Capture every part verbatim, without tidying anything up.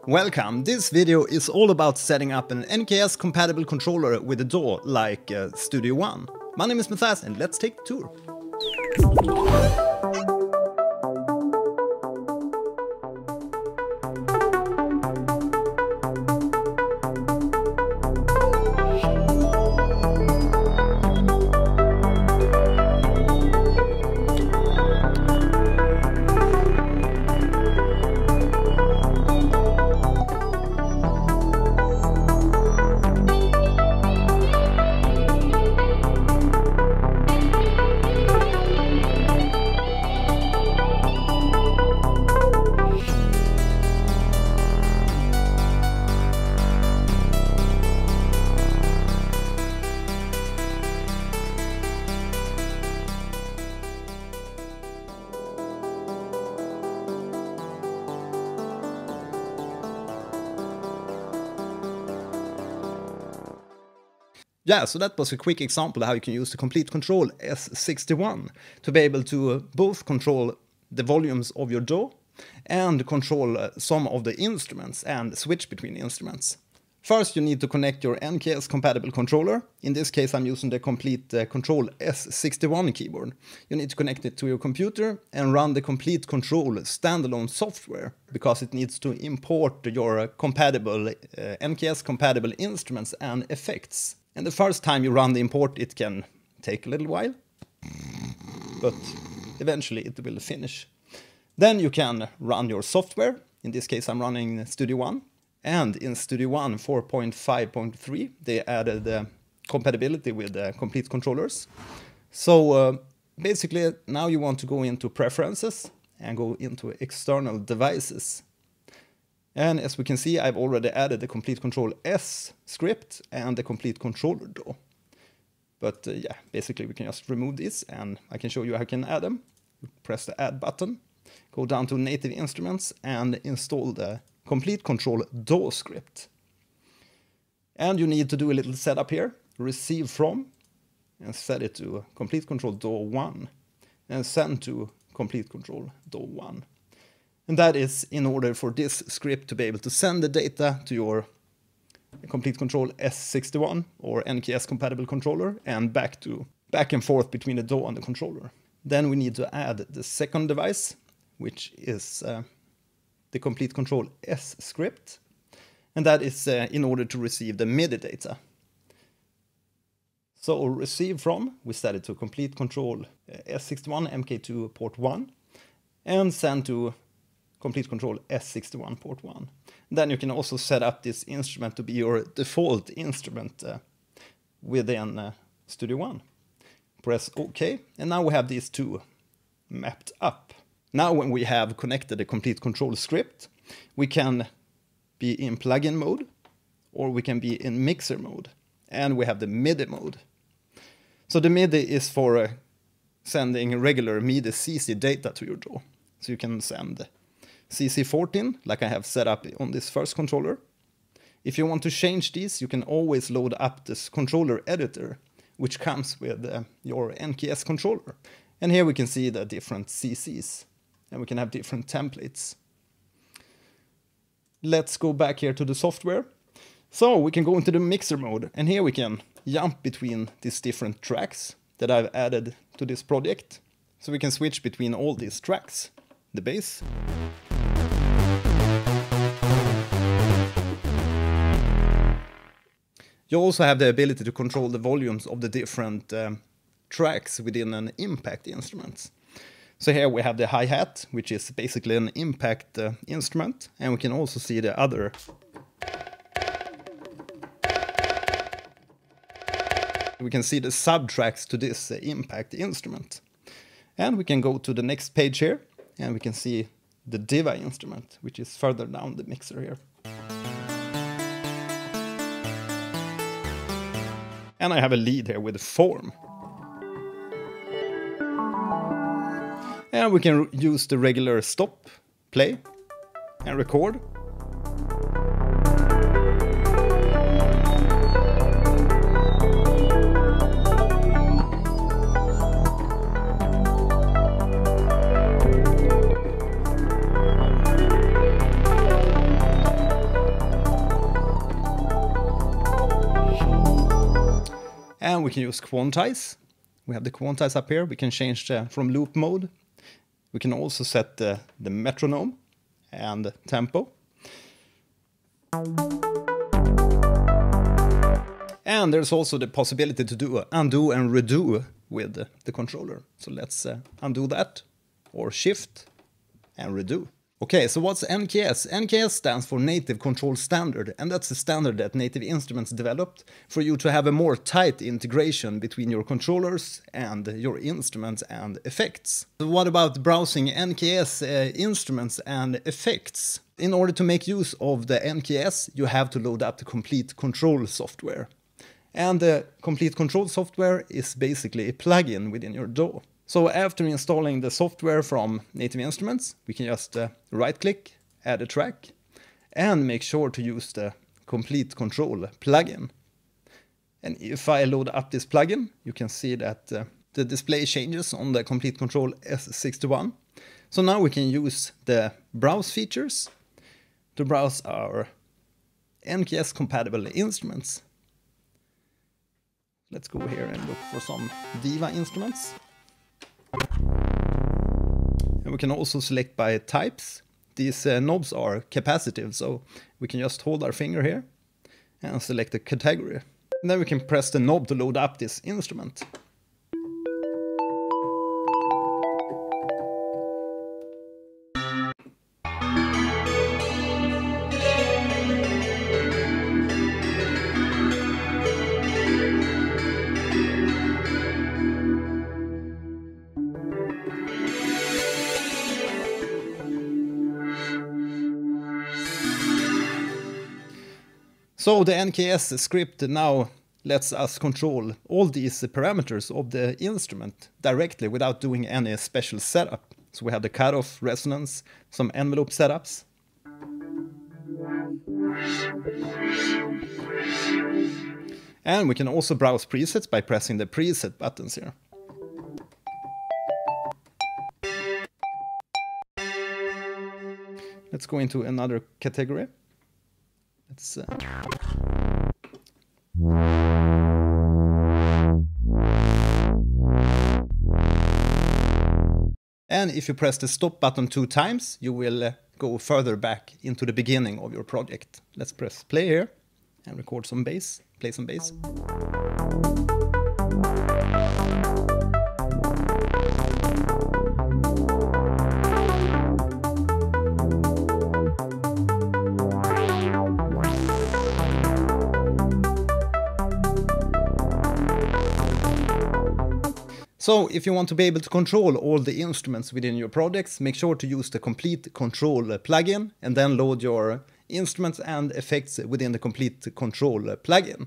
Welcome! This video is all about setting up an N K S compatible controller with a D A W like uh, Studio One. My name is Matthias and let's take a tour. Yeah, so that was a quick example of how you can use the Complete Control S sixty-one to be able to uh, both control the volumes of your D A W and control uh, some of the instruments and switch between instruments. First, you need to connect your N K S compatible controller. In this case, I'm using the Complete uh, Control S sixty-one keyboard. You need to connect it to your computer and run the Complete Control standalone software because it needs to import your uh, compatible uh, N K S compatible instruments and effects. And the first time you run the import, it can take a little while, but eventually it will finish. Then you can run your software. In this case, I'm running Studio One. And in Studio One four point five point three, they added uh, compatibility with uh, complete controllers. So uh, basically, now you want to go into Preferences and go into External Devices. And as we can see, I've already added the Complete Control S script and the Complete Controller D A W. But uh, yeah, basically we can just remove this and I can show you how I can add them. Press the Add button, go down to Native Instruments and install the Complete Control D A W script. And you need to do a little setup here, receive from, and set it to Complete Control D A W one, and send to Complete Control D A W one. And that is in order for this script to be able to send the data to your Complete Control S sixty-one or N K S compatible controller and back to back and forth between the D A W and the controller. Then we need to add the second device, which is uh, the Complete Control S script. And that is uh, in order to receive the MIDI data. So receive from, we set it to Complete Control uh, S sixty-one M K two port one and send to Complete Control S sixty-one port one. Then you can also set up this instrument to be your default instrument uh, within uh, Studio One. Press OK, and now we have these two mapped up. Now when we have connected the Complete Control script, we can be in plugin mode, or we can be in mixer mode, and we have the MIDI mode. So the MIDI is for uh, sending regular MIDI C C data to your D A W. So you can send C C fourteen, like I have set up on this first controller. If you want to change these, you can always load up this controller editor, which comes with uh, your N K S controller. And here we can see the different C Cs, and we can have different templates. Let's go back here to the software. So we can go into the mixer mode, and here we can jump between these different tracks that I've added to this project. So we can switch between all these tracks. The bass. You also have the ability to control the volumes of the different um, tracks within an impact instrument. So here we have the hi-hat, which is basically an impact uh, instrument, and we can also see the other we can see the sub-tracks to this uh, impact instrument. And we can go to the next page here, and we can see the Diva instrument, which is further down the mixer here. And I have a lead here with a form. And we can use the regular stop, play, and record. And we can use quantize. We have the quantize up here. We can change the, from loop mode. We can also set the, the metronome and tempo. And there's also the possibility to do undo and redo with the controller. So let's uh, undo that, or shift and redo. Okay, so what's N K S? N K S stands for Native Control Standard, and that's a standard that Native Instruments developed for you to have a more tight integration between your controllers and your instruments and effects. So what about browsing N K S uh, instruments and effects? In order to make use of the N K S, you have to load up the Complete Control software. And the Complete Control software is basically a plugin within your D A W. So after installing the software from Native Instruments, we can just uh, right-click, add a track, and make sure to use the Complete Control plugin. And if I load up this plugin, you can see that uh, the display changes on the Complete Control S sixty-one. So now we can use the browse features to browse our N K S-compatible instruments. Let's go here and look for some Diva instruments. And we can also select by types. These uh, knobs are capacitive, so we can just hold our finger here and select a category. And then we can press the knob to load up this instrument. So the N K S script now lets us control all these parameters of the instrument directly without doing any special setup. So we have the cutoff, resonance, some envelope setups. And we can also browse presets by pressing the preset buttons here. Let's go into another category. Let's uh... And if you press the stop button two times, you will uh, go further back into the beginning of your project. Let's press play here and record some bass, play some bass. So if you want to be able to control all the instruments within your projects, make sure to use the Complete Control plugin and then load your instruments and effects within the Complete Control plugin.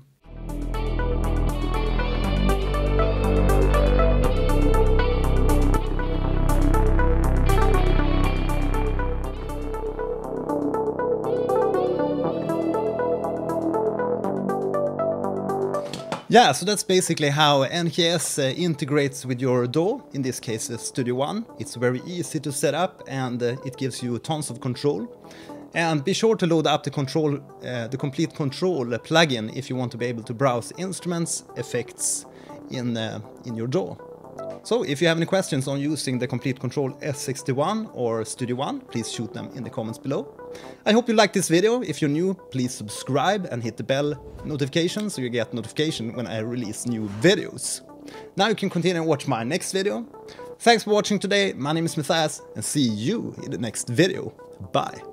Yeah, so that's basically how N K S uh, integrates with your D A W, in this case uh, Studio One. It's very easy to set up and uh, it gives you tons of control. And be sure to load up the control, uh, the Complete Control plugin if you want to be able to browse instruments, effects in, uh, in your D A W. So if you have any questions on using the Complete Control S sixty-one or Studio One, please shoot them in the comments below. I hope you liked this video. If you're new, please subscribe and hit the bell notification so you get notification when I release new videos. Now you can continue and watch my next video. Thanks for watching today. My name is Matthias and see you in the next video. Bye.